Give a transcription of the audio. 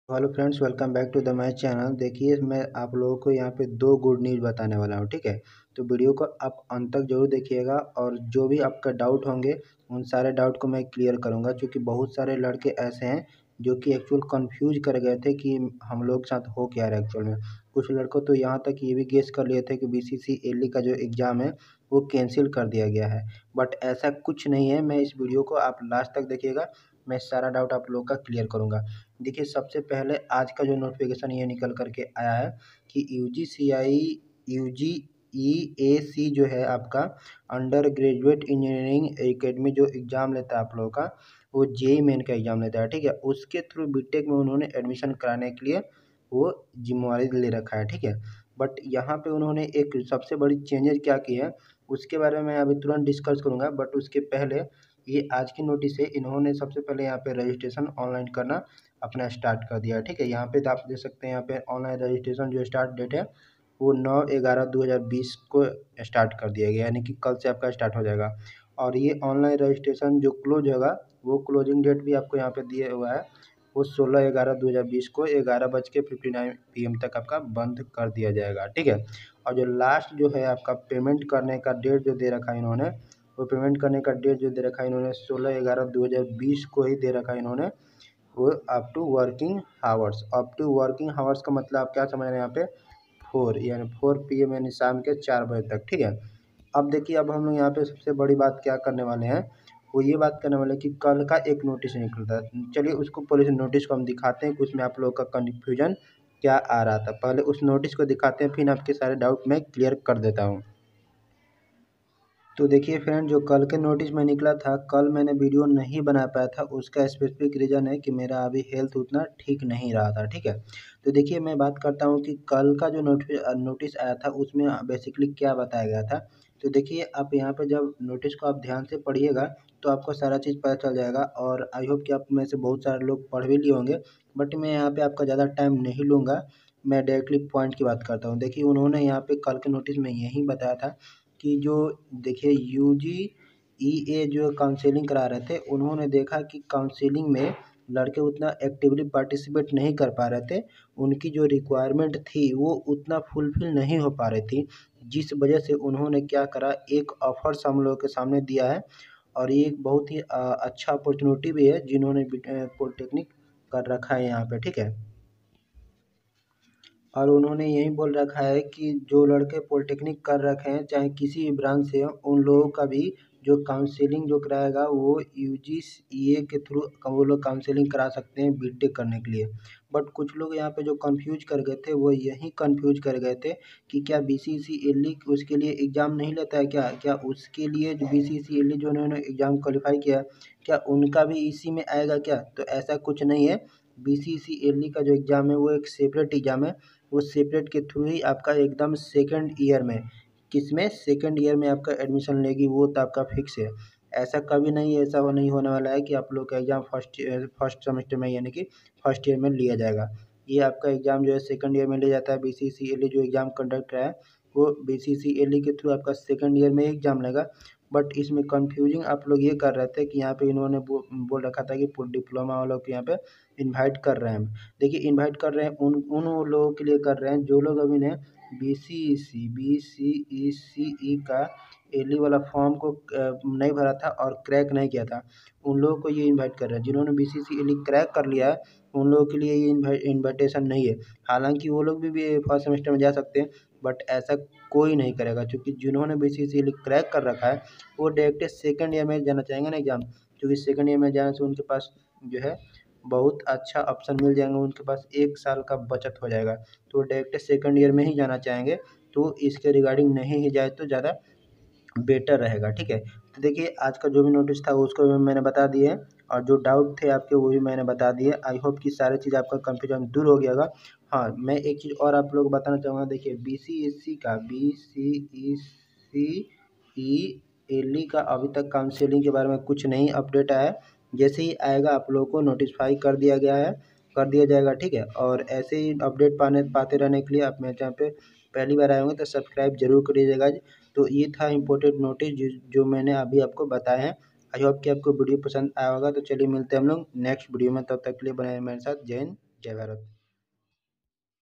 Hello friends, welcome back to the my channel. देखिए, मैं आप लोगों को यहाँ पे दो गुड न्यूज़ बताने वाला हूँ। ठीक है, तो वीडियो को आप अंत तक जरूर देखिएगा और जो भी आपका डाउट होंगे उन सारे डाउट को मैं क्लियर करूँगा, क्योंकि बहुत सारे लड़के ऐसे हैं जो कि एक्चुअल कंफ्यूज कर गए थे कि हम लोग के साथ हो क्या रहा है एक्चुअल में। कुछ लड़कों तो यहाँ तक ये भी गेस कर लिए थे कि BCCLE का जो एग्ज़ाम है वो कैंसिल कर दिया गया है, बट ऐसा कुछ नहीं है। मैं इस वीडियो को आप लास्ट तक देखिएगा, मैं सारा डाउट आप लोगों का क्लियर करूँगा। देखिए, सबसे पहले आज का जो नोटिफिकेशन ये निकल करके आया है कि UGEAC जो है आपका अंडर ग्रेजुएट इंजीनियरिंग एकेडमी जो एग्ज़ाम लेता है आप लोगों का, वो JEE मेन का एग्ज़ाम लेता है। ठीक है, उसके थ्रू बीटेक में उन्होंने एडमिशन कराने के लिए वो जिम्मेवारी ले रखा है। ठीक है, बट यहाँ पे उन्होंने एक सबसे बड़ी चेंजेस क्या की है उसके बारे में मैं अभी तुरंत डिस्कस करूँगा, बट उसके पहले ये आज की नोटिस है, इन्होंने सबसे पहले यहाँ पे रजिस्ट्रेशन ऑनलाइन करना अपना स्टार्ट कर दिया है। ठीक है, यहाँ पे तो आप देख सकते हैं, यहाँ पे ऑनलाइन रजिस्ट्रेशन जो स्टार्ट डेट है वो 9/11/2020 को स्टार्ट कर दिया गया, यानी कि कल से आपका स्टार्ट हो जाएगा। और ये ऑनलाइन रजिस्ट्रेशन जो क्लोज होगा वो क्लोजिंग डेट भी आपको यहाँ पे दिया हुआ है, वो 16/11/2020 को 11:59 PM तक आपका बंद कर दिया जाएगा। ठीक है, और जो लास्ट जो है आपका पेमेंट करने का डेट जो दे रखा है इन्होंने, वो पेमेंट करने का डेट जो दे रखा है इन्होंने 16/11/2020 को ही दे रखा है इन्होंने, वो up to working hours. Up to working hours का मतलब आप क्या समझ रहे हैं यहाँ पे, 4 यानी 4 PM यानी शाम के 4 बजे तक। ठीक है, अब देखिए, अब हम लोग यहाँ पे सबसे बड़ी बात क्या करने वाले हैं, वो ये बात करने वाले हैं कि कल का एक नोटिस निकलता है। चलिए उसको पहले से नोटिस को हम दिखाते हैं कि उसमें आप लोगों का कन्फ्यूजन क्या आ रहा था। पहले उस नोटिस को दिखाते हैं, फिर आपके सारे डाउट मैं क्लियर कर देता हूँ। तो देखिए फ्रेंड, जो कल के नोटिस में निकला था, कल मैंने वीडियो नहीं बना पाया था, उसका स्पेसिफिक रीज़न है कि मेरा अभी हेल्थ उतना ठीक नहीं रहा था। ठीक है, तो देखिए मैं बात करता हूँ कि कल का जो नोटिस आया था उसमें बेसिकली क्या बताया गया था। तो देखिए, आप यहाँ पे जब नोटिस को आप ध्यान से पढ़िएगा तो आपको सारा चीज़ पता चल जाएगा, और आई होप कि आप में से बहुत सारे लोग पढ़ भी लिए होंगे, बट मैं यहाँ पे आपका ज़्यादा टाइम नहीं लूँगा। मैं डायरेक्टली पॉइंट की बात करता हूँ। देखिए, उन्होंने यहाँ पे कल के नोटिस में यही बताया था कि जो देखिए UGEA जो काउंसलिंग करा रहे थे, उन्होंने देखा कि काउंसलिंग में लड़के उतना एक्टिवली पार्टिसिपेट नहीं कर पा रहे थे, उनकी जो रिक्वायरमेंट थी वो उतना फुलफिल नहीं हो पा रही थी, जिस वजह से उन्होंने क्या करा, एक ऑफर्स हम लोग के सामने दिया है। और ये एक बहुत ही अच्छा अपॉर्चुनिटी भी है जिन्होंने पॉलिटेक्निक कर रखा है यहाँ पे। ठीक है, और उन्होंने यही बोल रखा है कि जो लड़के पॉलिटेक्निक कर रखे हैं चाहे किसी भी ब्रांच से हो, उन लोगों का भी जो काउंसलिंग जो कराएगा वो UGEA के थ्रू वो लोग काउंसलिंग करा सकते हैं बीटेक करने के लिए। बट कुछ लोग यहाँ पे जो कंफ्यूज कर गए थे वो यही कंफ्यूज कर गए थे कि क्या BCCLE उसके लिए एग्ज़ाम नहीं लेता है, क्या क्या उसके लिए जो BCCLE जो उन्होंने एग्ज़ाम क्वालिफाई किया क्या उनका भी इसी में आएगा क्या? तो ऐसा कुछ नहीं है। BCCLE का जो एग्ज़ाम है वो एक सेपरेट एग्ज़ाम है, वो सेपरेट के थ्रू ही आपका एकदम सेकंड ईयर में, किसमें, सेकंड ईयर में आपका एडमिशन लेगी, वो तो आपका फिक्स है। ऐसा कभी नहीं, ऐसा वो नहीं होने वाला है कि आप लोग का एग्ज़ाम फर्स्ट सेमेस्टर में यानी कि फर्स्ट ईयर में लिया जाएगा। ये आपका एग्ज़ाम जो है सेकंड ईयर में लिया जाता है। BCCLE जो एग्ज़ाम कंडक्ट रहा है वो BCCLE के थ्रू आपका सेकंड ईयर में एग्ज़ाम लेगा। बट इसमें कन्फ्यूजिंग आप लोग ये कर रहे थे कि यहाँ पे इन्होंने बोल रखा था कि डिप्लोमा वालों को यहाँ पे इन्वाइट कर रहे हैं हम। देखिए, इन्वाइट कर रहे हैं उन उन लोगों के लिए कर रहे हैं जो लोग अभी ने BCECE का एली वाला फॉर्म को नहीं भरा था और क्रैक नहीं किया था, उन लोगों को ये इनवाइट कर रहे हैं। जिन्होंने BCCLE क्रैक कर लिया है उन लोगों के लिए ये इन्विटेशन नहीं है। हालांकि वो लोग भी फर्स्ट सेमेस्टर में जा सकते हैं, बट ऐसा कोई नहीं करेगा, क्योंकि जिन्होंने BCCLE क्रैक कर रखा है वो डायरेक्ट सेकंड ईयर में जाना चाहेंगे ना एग्ज़ाम, क्योंकि सेकंड ईयर में जाने से उनके पास जो है बहुत अच्छा ऑप्शन मिल जाएंगे, उनके पास 1 साल का बचत हो जाएगा, तो डायरेक्ट सेकंड ईयर में ही जाना चाहेंगे। तो इसके रिगार्डिंग नहीं ही जाए तो ज़्यादा बेटर रहेगा। ठीक है, तो देखिए आज का जो भी नोटिस था उसको भी मैंने बता दिए है, और जो डाउट थे आपके वो भी मैंने बता दिए। आई होप कि सारी चीज़ आपका कन्फ्यूजन दूर हो गया होगा। हाँ, मैं एक चीज़ और आप लोग को बताना चाहूँगा। देखिए, BCECLE का अभी तक काउंसलिंग के बारे में कुछ नहीं अपडेट आया है। जैसे ही आएगा आप लोगों को नोटिफाई कर दिया गया है, कर दिया जाएगा। ठीक है, और ऐसे ही अपडेट पाते रहने के लिए आप मेरे चैनल पे पहली बार आए होंगे तो सब्सक्राइब जरूर करिएगा। तो ये था इम्पोर्टेंट नोटिस जो मैंने अभी आपको बताया है। आई होप कि आपको वीडियो पसंद आया होगा। तो चलिए मिलते हैं हम लोग नेक्स्ट वीडियो में, तब तक के लिए बने रहें मेरे साथ। जय हिंद। जय भारत।